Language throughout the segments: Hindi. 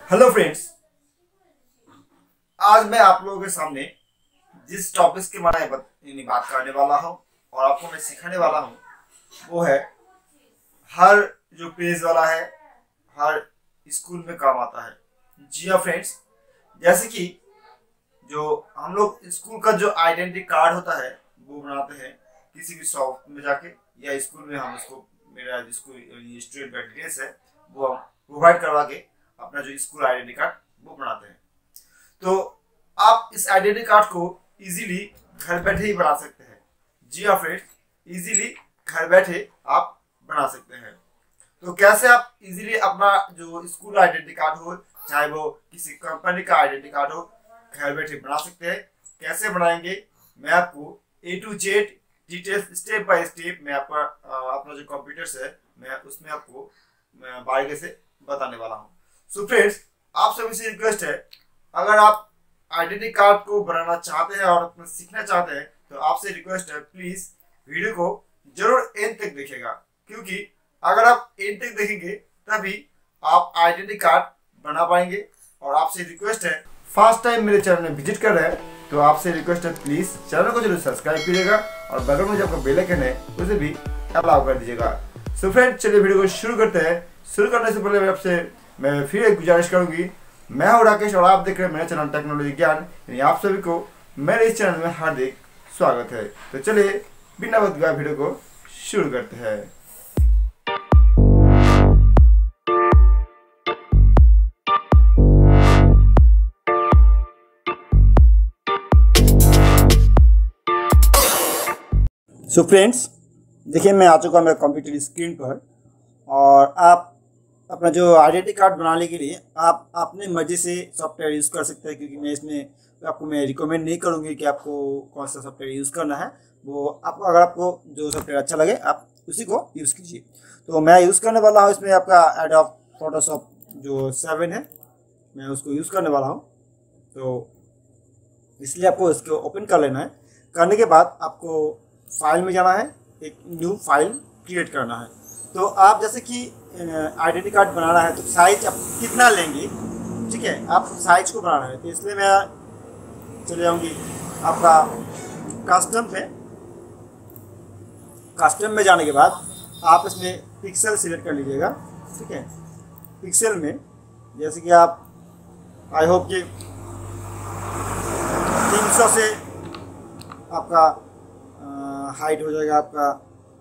हेलो फ्रेंड्स, आज मैं आप लोगों के सामने जिस टॉपिक के बारे में बात करने वाला हूँ और आपको मैं सिखाने वाला हूँ वो है हर जो पेज वाला है हर स्कूल में काम आता है। जी हाँ फ्रेंड्स, जैसे कि जो हम लोग स्कूल का जो आइडेंटिटी कार्ड होता है वो बनाते हैं किसी भी शॉप में जाके या स्कूल में। हम उसको मेरा जिसको स्टूडेंट का डिटेल्स है वो हम प्रोवाइड करवा के अपना जो स्कूल आइडेंटिटी कार्ड वो बनाते हैं। तो आप इस आइडेंटिटी कार्ड को इजीली घर बैठे ही बना सकते हैं। जी हाँ फ्रेंड्स, इजीली घर बैठे आप बना सकते हैं। तो कैसे आप इजीली अपना जो स्कूल आइडेंटिटी कार्ड हो, चाहे वो किसी कंपनी का आइडेंटिटी कार्ड हो, घर बैठे बना सकते हैं। कैसे बनाएंगे मैं आपको A to Z details step by step मैं आपका अपना जो कंप्यूटर है मैं उसमें आपको बारीकी से बताने वाला हूँ। सो फ्रेंड्स, आप सभी से रिक्वेस्ट है, अगर आप आइडेंटिटी कार्ड को बनाना चाहते हैं और अपना सीखना चाहते हैं तो आपसे रिक्वेस्ट है, प्लीज वीडियो को जरूर एंड तक देखिएगा, क्योंकि अगर आप एंड तक देखेंगे तभी आप आइडेंटिटी कार्ड बना पाएंगे। और आपसे रिक्वेस्ट है, फर्स्ट टाइम मेरे चैनल में विजिट कर रहे हैं तो आपसे रिक्वेस्ट है, प्लीज चैनल को जरूर सब्सक्राइब कीजिएगा और बगल में जो आपका बेल आइकन है उसे भी अलाउ कर दीजिएगा। सो फ्रेंड्स, चलिए वीडियो को शुरू करते हैं। शुरू करने से पहले मैं फिर एक गुजारिश करूंगी। मैं हूं राकेश और आप देख रहे हैं मेरा चैनल टेक्नोलॉजी ज्ञान, यानी आप सभी को मेरे इस चैनल में हार्दिक स्वागत है। तो चलिए बिना वक्त गवाए वीडियो को शुरू करते हैं। सो फ्रेंड्स, देखिए मैं आ चुका हूँ मेरे कंप्यूटर स्क्रीन पर और आप अपना जो आइडेंटिटी कार्ड बनाने के लिए आप अपने मर्जी से सॉफ्टवेयर यूज़ कर सकते हैं, क्योंकि मैं इसमें आपको मैं रिकमेंड नहीं करूँगी कि आपको कौन सा सॉफ्टवेयर यूज़ करना है। वो आपको अगर आपको जो सॉफ्टवेयर अच्छा लगे आप उसी को यूज़ कीजिए। तो मैं यूज़ करने वाला हूँ इसमें आपका एडोब फोटोशॉप जो 7 है, मैं उसको यूज़ करने वाला हूँ। तो इसलिए आपको इसको ओपन कर लेना है। करने के बाद आपको फाइल में जाना है, एक न्यू फाइल क्रिएट करना है। तो आप जैसे कि आइडेंटिटी कार्ड बनाना है तो साइज आप कितना लेंगे, ठीक है, आप साइज को बनाना है। तो इसलिए मैं चले जाऊँगी आपका कस्टम में जाने के बाद आप इसमें पिक्सल सिलेक्ट कर लीजिएगा, ठीक है। पिक्सल में जैसे कि आप आई होप कि 300 से आपका हाइट हो जाएगा आपका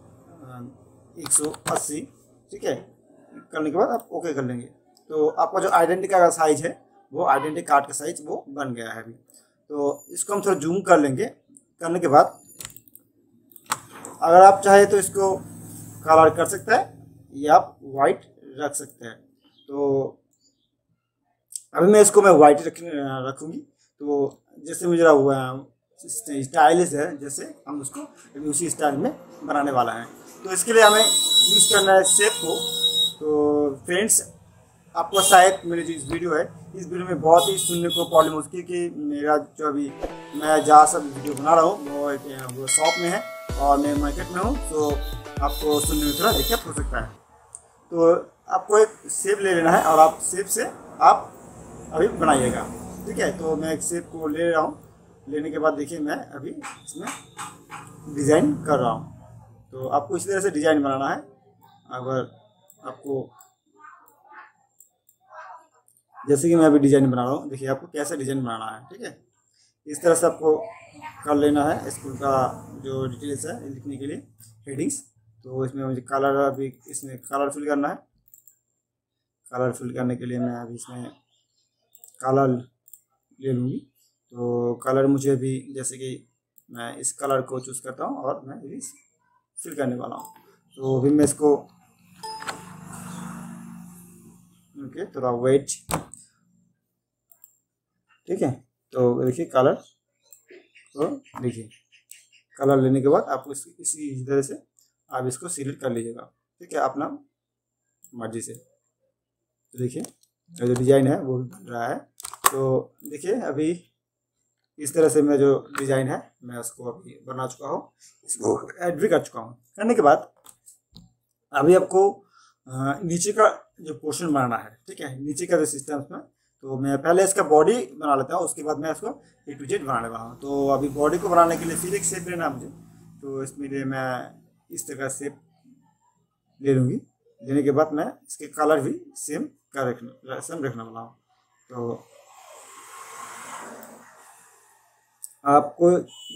180, ठीक है। करने के बाद आप ओके कर लेंगे तो आपका जो आइडेंटिटी कार्ड का साइज है वो आइडेंटिटी कार्ड का साइज वो बन गया है अभी। तो इसको हम थोड़ा जूम कर लेंगे। करने के बाद अगर आप चाहे तो इसको कलर कर सकते हैं या आप वाइट रख सकते हैं। तो अभी मैं इसको वाइट रखूँगी। तो जैसे मुझे हुआ स्टाइलिश है, जैसे हम उसको अभी उसी स्टाइल में बनाने वाला है। तो इसके लिए हमें यूज़ करना है शेप को। तो फ्रेंड्स, आपको शायद मेरी जो इस वीडियो है इस वीडियो में बहुत ही सुनने को प्रॉब्लम हो सकती है कि मेरा जो अभी मैं जहाँ सब वीडियो बना रहा हूँ वो शॉप में है और मैं मार्केट में हूँ, तो आपको सुनने में थोड़ा दिक्कत हो सकता है। तो आपको एक शेप ले लेना है और आप शेप से आप अभी बनाइएगा, ठीक है। तो मैं एक शेप को ले रहा हूँ। लेने के बाद देखिए मैं अभी इसमें डिज़ाइन कर रहा हूँ। तो आपको इसी तरह से डिज़ाइन बनाना है। अगर आपको जैसे कि मैं अभी डिज़ाइन बना रहा हूँ, देखिए आपको कैसे डिज़ाइन बनाना है, ठीक है। इस तरह से आपको कर लेना है स्कूल का जो डिटेल्स है लिखने के लिए हेडिंग्स। तो इसमें मुझे कलर अभी इसमें कलर फिल करना है। कलर फिल करने के लिए मैं अभी इसमें कलर ले लूँगी। तो कलर मुझे अभी जैसे कि मैं इस कलर को चूज़ करता हूँ और मैं अभी फिल करने वाला हूँ। तो अभी मैं इसको ओके थोड़ा वेट, ठीक है। तो देखिए कलर तो देखिए कलर लेने के बाद आपको इसी तरह से आप इसको सिलेक्ट कर लीजिएगा, ठीक है, अपना मर्जी से। तो देखिए जो डिज़ाइन है वो बन रहा है। तो देखिए अभी इस तरह से मैं जो डिज़ाइन है मैं उसको अभी बना चुका हूँ, इसको ऐड भी कर चुका हूँ। करने के बाद अभी आपको नीचे का जो पोर्शन बनाना है, ठीक है, नीचे का जो सिस्टम में तो मैं पहले इसका बॉडी बना लेता हूँ, उसके बाद मैं इसको A to Z बनाने वाला हूँ। तो अभी बॉडी को बनाने के लिए फिर एक शेप लेना मुझे, तो इसमें लिए मैं इस तरह से ले लूँगी। लेने के बाद मैं इसके कलर भी सेम रखने वाला हूँ। तो आपको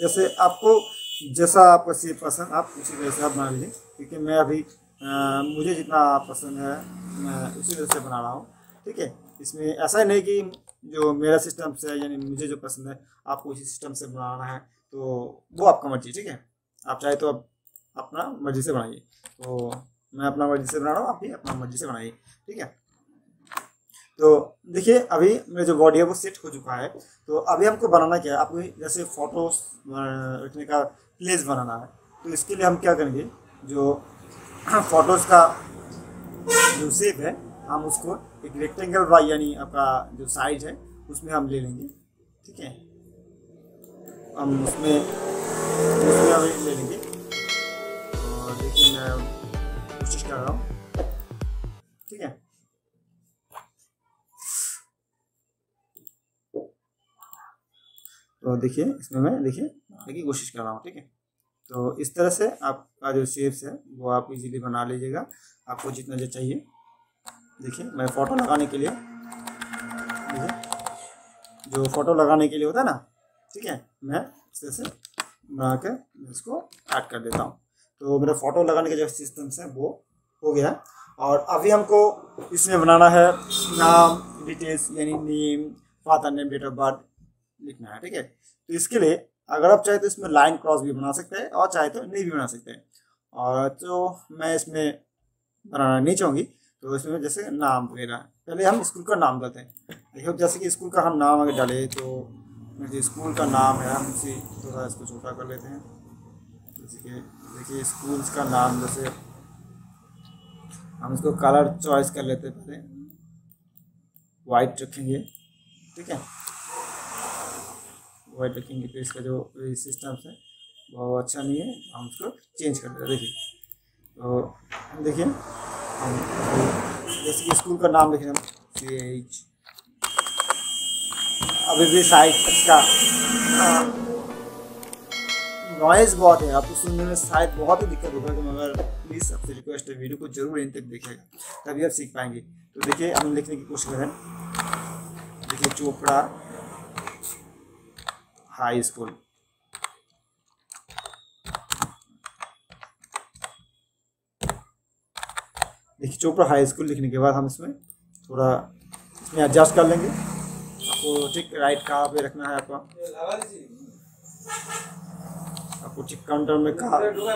जैसा आपका शेप पसंद आप उसी तरह से आप बना लीजिए, क्योंकि मैं अभी मुझे जितना पसंद है मैं उसी तरह से बना रहा हूँ। ठीक है, इसमें ऐसा ही नहीं कि जो मेरा सिस्टम से यानी मुझे जो पसंद है आपको उसी सिस्टम से बनाना है, तो वो आपका मर्जी। ठीक है, आप चाहे तो आप अपना मर्जी से बनाइए। तो मैं अपना मर्जी से बना रहा हूँ, आप भी अपना मर्जी से बनाइए। ठीक है, तो देखिए अभी मेरा जो बॉडी है वो सेट हो चुका है। तो अभी हमको बनाना क्या है, आपको जैसे फोटोज रखने का प्लेस बनाना है। तो इसके लिए हम क्या करेंगे, जो फोटोज़ का जो शेप है हम उसको एक रेक्टेंगल वाई यानी आपका जो साइज है उसमें हम ले लेंगे। ठीक है, हम उसमें हम ले लेंगे। और देखिए मैं कोशिश कर रहा हूँ। ठीक है, तो देखिए इसमें मैं देखिए कोशिश कर रहा हूँ। ठीक है, तो इस तरह से आपका जो शेप्स है वो आप इजीली बना लीजिएगा, आपको जितना जो चाहिए। देखिए मैं फ़ोटो लगाने के लिए, देखिए जो फ़ोटो लगाने के लिए होता है ना, ठीक है, मैं इस तरह से बना कर इसको ऐड कर देता हूँ। तो मेरा फ़ोटो लगाने का जो सिस्टम्स है वो हो गया। और अभी हमको इसमें बनाना है नाम, डिटेल्स यानी name, father name, date of birth लिखना है। ठीक है, तो इसके लिए अगर आप चाहे तो इसमें लाइन क्रॉस भी बना सकते हैं और चाहे तो नहीं भी बना सकते हैं। और तो मैं इसमें बनाना नहीं चाहूँगी, तो इसमें जैसे नाम वगैरह पहले हम स्कूल का नाम देते हैं। देखिए जैसे कि स्कूल का हम नाम अगर डालें तो जो स्कूल का नाम है हम उसे थोड़ा इसको छोटा कर लेते हैं। जैसे कि देखिए स्कूल का नाम, जैसे हम इसको कलर चॉइस कर लेते हैं, पहले वाइट रखेंगे। ठीक है, वाइट रखेंगे तो इसका जो सिस्टम है वो अच्छा नहीं है, हम उसको चेंज कर देते हैं। देखिए तो देखिए हम जैसे कि स्कूल का नाम लिखें हम CH। अभी भी साइड इसका नॉइज़ बहुत है, आपको सुनने में शायद बहुत ही दिक्कत होगा, मगर प्लीज़ आपसे रिक्वेस्ट है वीडियो को जरूर इन तक देखिएगा, तभी आप सीख पाएंगे। तो देखिए हम लिखने की कोशिश करें। देखिए चोपड़ा हाई स्कूल। देखिए चोपड़ा हाई स्कूल लिखने के बाद हम इसमें थोड़ा एडजस्ट कर लेंगे। आपको ठीक राइट कहाँ पे रखना है, आपको ठीक काउंटर में कहाँ,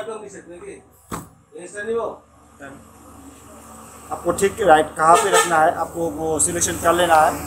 आपको ठीक राइट कहाँ पे रखना है, आपको वो सिलेक्शन कर लेना है।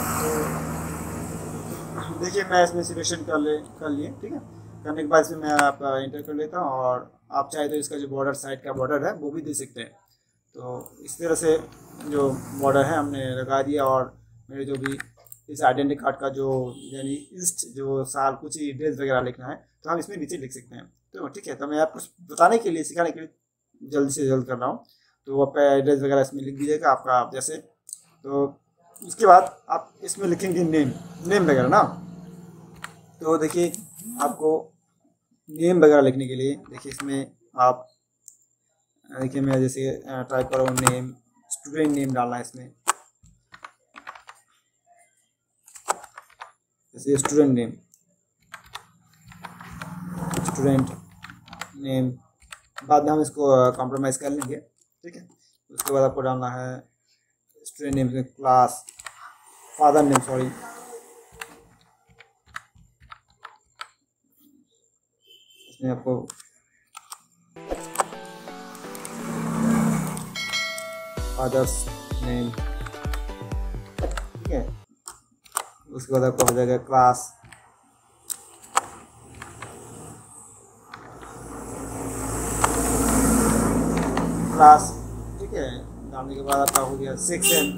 तो देखिए मैं इसमें सिलेक्शन कर लिए। ठीक है, करने के बाद इसमें मैं आपका इंटर कर लेता हूँ। और आप चाहे तो इसका जो बॉर्डर साइड का बॉर्डर है वो भी दे सकते हैं। तो इस तरह से जो बॉर्डर है हमने लगा दिया। और मेरे जो भी इस आइडेंटिटी कार्ड का जो यानी इस्ट जो साल कुछ डिटेल्स वगैरह लिखना है तो हम इसमें नीचे लिख सकते हैं। तो ठीक है, तो मैं आपको बताने के लिए, सिखाने के लिए जल्दी से जल्द कर रहा हूँ। तो आपका एड्रेस वगैरह इसमें लिख दीजिएगा आपका जैसे। तो उसके बाद आप इसमें लिखेंगे नेम वगैरह ना। तो देखिए आपको नेम वगैरह लिखने के लिए देखिए इसमें आप देखिए मैं जैसे टाइप कर रहा हूँ नेम, स्टूडेंट नेम डालना है इसमें, जैसे स्टूडेंट नेम। बाद में हम इसको कॉम्प्रोमाइज़ कर लेंगे। ठीक है, उसके बाद आपको डालना है स्टूडेंट नेम में क्लास, फादर नेम, सॉरी इसमें आपको फादर्स नेम। ठीक है, उसके बाद आपका हो जाएगा क्लास, ठीक है। डालने के बाद आपका हो गया सेक्शन,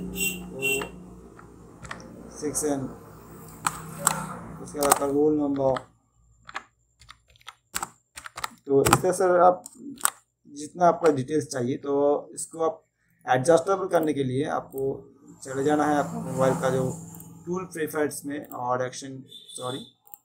उसके बाद आपका रोल नंबर। तो इस तरह से आप जितना आपका डिटेल्स चाहिए, तो इसको आप एडजस्टेबल करने के लिए आपको चले जाना है आपका मोबाइल का जो टूल प्रेफर्स में और एक्शन सॉरी,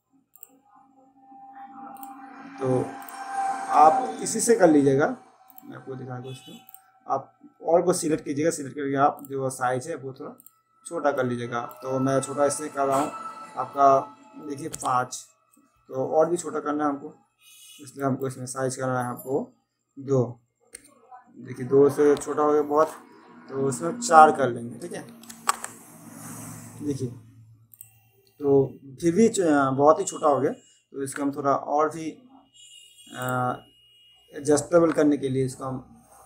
तो आप इसी से कर लीजिएगा। मैं आपको दिखा दूँ इसको, आप और को सिलेक्ट कीजिएगा, सिलेक्ट करके आप जो साइज है वो थोड़ा छोटा कर लीजिएगा। तो मैं छोटा इससे कर रहा हूँ आपका देखिए 5, तो और भी छोटा करना है हमको, इसलिए हमको इसमें साइज करना है आपको 2। देखिए 2 से छोटा हो गया बहुत, तो इसमें 4 कर लेंगे, ठीक है। देखिए तो फिर भी बहुत ही छोटा हो गया, तो इसको हम थोड़ा और भी एडजस्टेबल करने के लिए इसको हम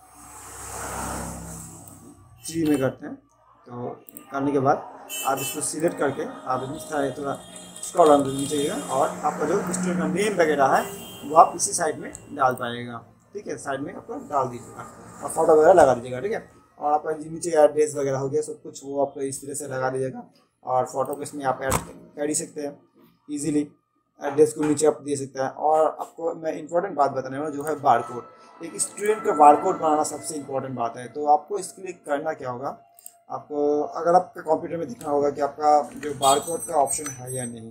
3 में करते हैं। तो करने के बाद आप इसको सिलेक्ट करके आप इसमें थोड़ा स्क्रॉल डाउन नीचे जाइएगा, और आपका जो स्टूडेंट का नेम वगैरह है वो आप इसी साइड में डाल पाइएगा, ठीक है। साइड में आपको डाल दीजिएगा और फोटो वगैरह लगा दीजिएगा, ठीक है। और आपका नीचे एड्रेस वगैरह हो गया सब कुछ, वो आप इस तरह से लगा दीजिएगा। और फोटो को इसमें आप ऐड कर ही सकते हैं इजीली, एड्रेस को नीचे आप दे सकते हैं। और आपको मैं इंपॉर्टेंट बात बताने वाला जो है बारकोड। एक स्टूडेंट का बारकोड बनाना सबसे इंपॉर्टेंट बात है। तो आपको इसके लिए करना क्या होगा, आपको अगर आपके कंप्यूटर में दिखना होगा कि आपका जो बारकोड का ऑप्शन है या नहीं।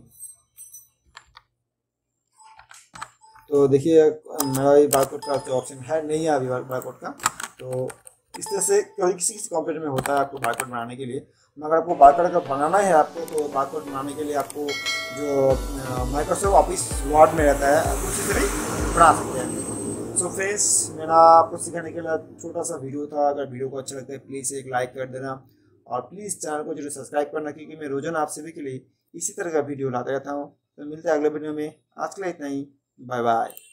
तो देखिए मेरा ये बारकोड का जो ऑप्शन है नहीं है अभी बारकोड का। तो इस तरह से कभी किसी कंप्यूटर में होता है आपको बारकोड बनाने के लिए। मगर आपको बारकोड का बनाना है आपको, तो बारकोड बनाने के लिए आपको जो माइक्रोसॉफ्ट ऑफिस वर्ड में रहता है आप उसी से भी बना सकते हैं। सो फ्रेंड्स, मेरा आपको सिखाने के लिए छोटा सा वीडियो था। अगर वीडियो को अच्छा लगता है प्लीज़ एक लाइक कर देना, और प्लीज़ चैनल को जरूर सब्सक्राइब करना, क्योंकि मैं रोजाना आप सभी के लिए इसी तरह का वीडियो लाता रहता हूँ। तो मिलते हैं अगले वीडियो में। आज के लिए इतना ही, बाय बाय।